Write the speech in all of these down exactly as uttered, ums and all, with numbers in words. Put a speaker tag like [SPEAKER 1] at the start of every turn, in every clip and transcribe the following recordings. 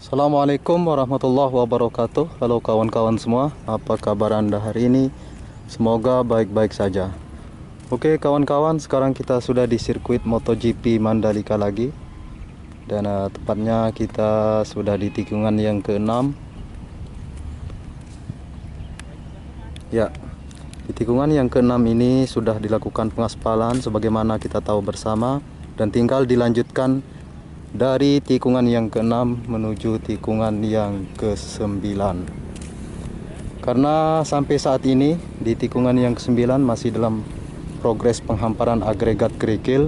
[SPEAKER 1] Assalamualaikum warahmatullahi wabarakatuh. Halo kawan-kawan semua, apa kabar Anda hari ini? Semoga baik-baik saja. Oke kawan-kawan, sekarang kita sudah di sirkuit MotoGP Mandalika lagi. Dan uh, tepatnya kita sudah di tikungan yang keenam. Ya, di tikungan yang keenam ini sudah dilakukan pengaspalan sebagaimana kita tahu bersama. Dan tinggal dilanjutkan dari tikungan yang keenam menuju tikungan yang kesembilan. Karena sampai saat ini di tikungan yang kesembilan masih dalam progres penghamparan agregat kerikil.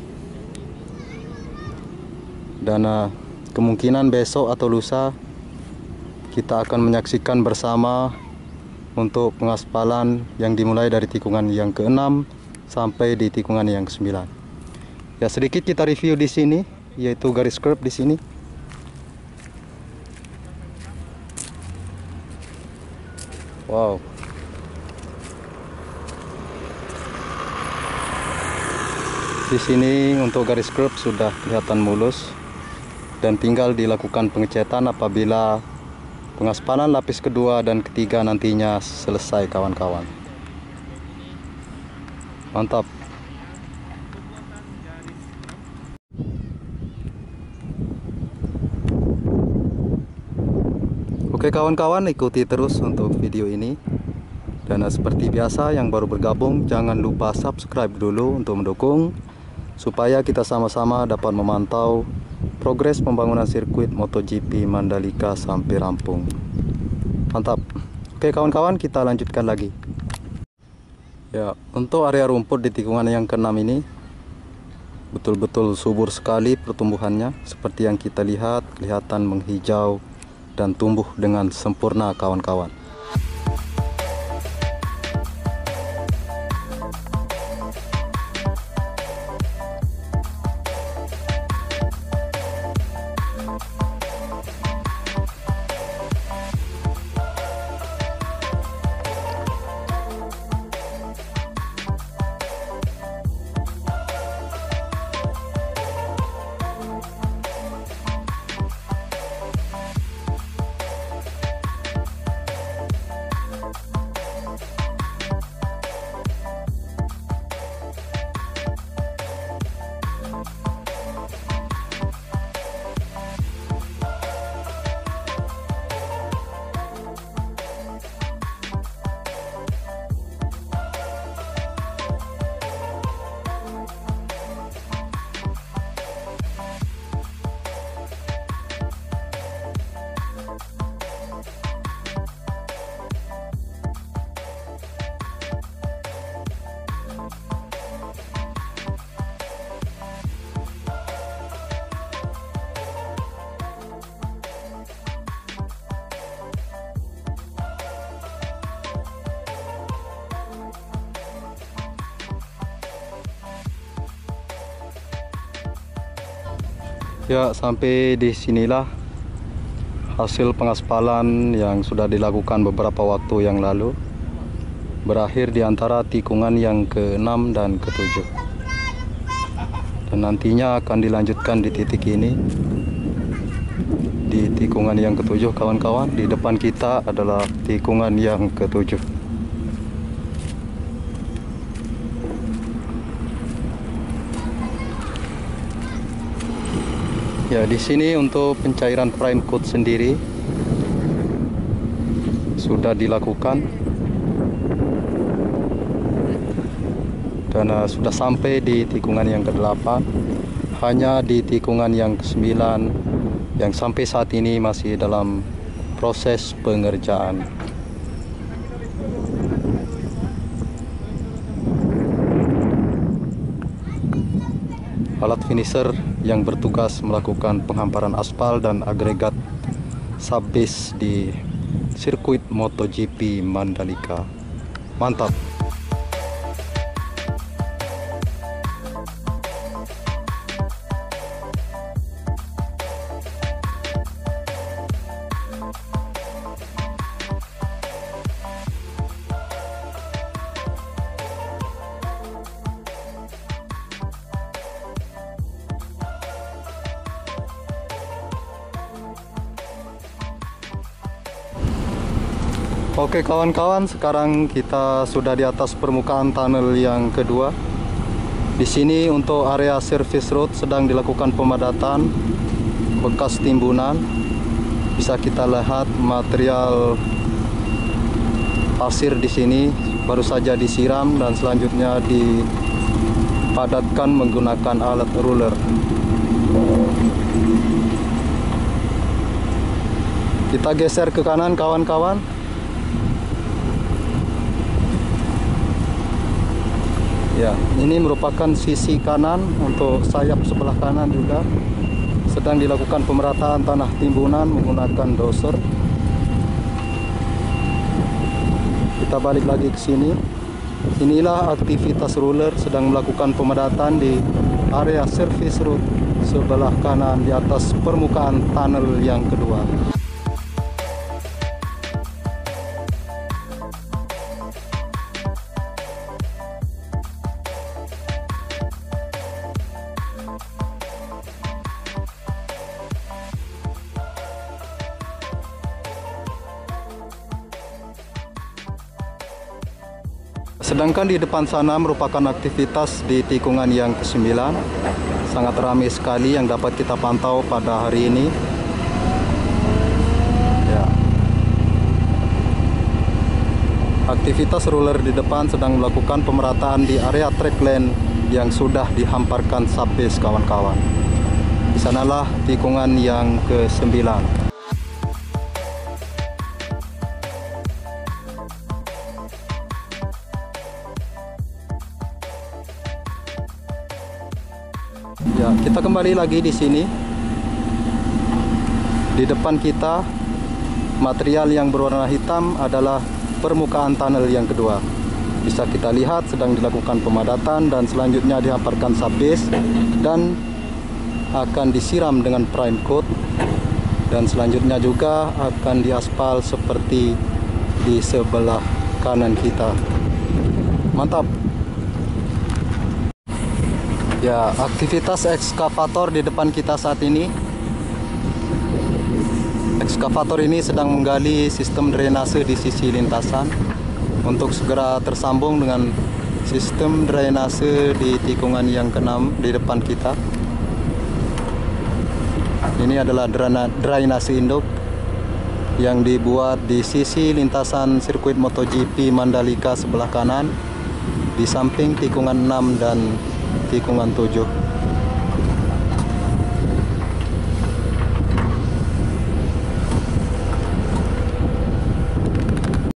[SPEAKER 1] Dan uh, kemungkinan besok atau lusa kita akan menyaksikan bersama untuk pengaspalan yang dimulai dari tikungan yang keenam sampai di tikungan yang kesembilan. Ya, sedikit kita review di sini, yaitu garis curb di sini. Wow. Di sini untuk garis curb sudah kelihatan mulus dan tinggal dilakukan pengecetan apabila pengaspalan lapis kedua dan ketiga nantinya selesai kawan-kawan. Mantap. Oke kawan-kawan, ikuti terus untuk video ini. Dan seperti biasa yang baru bergabung, jangan lupa subscribe dulu untuk mendukung, supaya kita sama-sama dapat memantau progres pembangunan sirkuit MotoGP Mandalika sampai rampung. Mantap. Oke kawan-kawan, kita lanjutkan lagi. Ya, untuk area rumput di tikungan yang keenam ini betul-betul subur sekali pertumbuhannya. Seperti yang kita lihat, kelihatan menghijau dan tumbuh dengan sempurna kawan-kawan. Ya, sampai di sinilah hasil pengaspalan yang sudah dilakukan beberapa waktu yang lalu. Berakhir di antara tikungan yang keenam dan ketujuh. Dan nantinya akan dilanjutkan di titik ini. Di tikungan yang ketujuh kawan-kawan, di depan kita adalah tikungan yang ketujuh. Ya, di sini untuk pencairan prime coat sendiri sudah dilakukan dan uh, sudah sampai di tikungan yang kedelapan. Hanya di tikungan yang kesembilan yang sampai saat ini masih dalam proses pengerjaan. Alat finisher yang bertugas melakukan penghamparan aspal dan agregat subbase di sirkuit MotoGP Mandalika. Mantap. Oke kawan-kawan, sekarang kita sudah di atas permukaan tunnel yang kedua. Di sini untuk area service road sedang dilakukan pemadatan bekas timbunan. Bisa kita lihat material pasir di sini baru saja disiram dan selanjutnya dipadatkan menggunakan alat ruler. Kita geser ke kanan kawan-kawan. Ya, ini merupakan sisi kanan untuk sayap sebelah kanan juga. Sedang dilakukan pemerataan tanah timbunan menggunakan doser. Kita balik lagi ke sini. Inilah aktivitas ruler sedang melakukan pemadatan di area service road sebelah kanan di atas permukaan tunnel yang kedua. Sedangkan di depan sana merupakan aktivitas di tikungan yang kesembilan. Sangat ramai sekali yang dapat kita pantau pada hari ini. Ya. Aktivitas ruler di depan sedang melakukan pemerataan di area track lane yang sudah dihamparkan subbase kawan-kawan. Di sanalah tikungan yang kesembilan. Ya, kita kembali lagi di sini. Di depan kita material yang berwarna hitam adalah permukaan tunnel yang kedua. Bisa kita lihat sedang dilakukan pemadatan dan selanjutnya dihamparkan subbase dan akan disiram dengan prime coat dan selanjutnya juga akan diaspal seperti di sebelah kanan kita. Mantap. Ya, aktivitas ekskavator di depan kita saat ini. Ekskavator ini sedang menggali sistem drainase di sisi lintasan untuk segera tersambung dengan sistem drainase di tikungan yang keenam di depan kita. Ini adalah drainase induk yang dibuat di sisi lintasan sirkuit MotoGP Mandalika sebelah kanan, di samping tikungan enam dan tikungan tujuh.